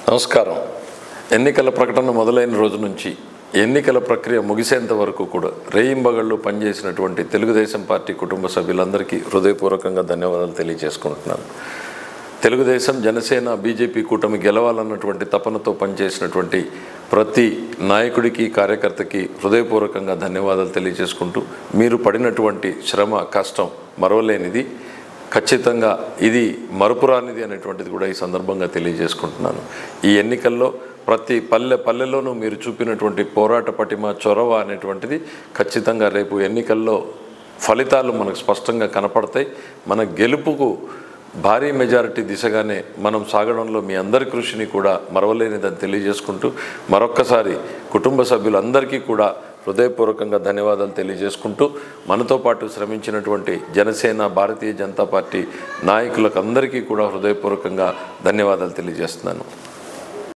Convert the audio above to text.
నమస్కారం. ఎన్నికల ప్రకటన మొదలైన రోజు నుంచి ఎన్నికల ప్రక్రియ ముగిసేంత వరకు కూడా రేయింబగళ్ళు పనిచేసినటువంటి తెలుగుదేశం పార్టీ కుటుంబ సభ్యులందరికీ హృదయపూర్వకంగా ధన్యవాదాలు తెలియజేసుకుంటున్నాను. తెలుగుదేశం, జనసేన, బీజేపీ కూటమి గెలవాలన్నటువంటి తపనతో పనిచేసినటువంటి ప్రతి నాయకుడికి, కార్యకర్తకి హృదయపూర్వకంగా ధన్యవాదాలు తెలియజేసుకుంటూ, మీరు పడినటువంటి శ్రమ, కష్టం మరవలేనిది, ఖచ్చితంగా ఇది మరపురానిది అనేటువంటిది కూడా ఈ సందర్భంగా తెలియజేసుకుంటున్నాను. ఈ ఎన్నికల్లో ప్రతి పల్లెలోనూ మీరు చూపినటువంటి పోరాట పటిమ, చొరవ అనేటువంటిది ఖచ్చితంగా రేపు ఎన్నికల్లో ఫలితాలు మనకు స్పష్టంగా కనపడతాయి. మన గెలుపుకు భారీ మెజారిటీ దిశగానే మనం సాగడంలో మీ అందరి కృషిని కూడా మరవలేనిదని తెలియజేసుకుంటూ, మరొక్కసారి కుటుంబ సభ్యులందరికీ కూడా హృదయపూర్వకంగా ధన్యవాదాలు తెలియజేసుకుంటూ, మనతో పాటు శ్రమించినటువంటి జనసేన, భారతీయ జనతా పార్టీ నాయకులకు అందరికీ కూడా హృదయపూర్వకంగా ధన్యవాదాలు తెలియజేస్తున్నాను.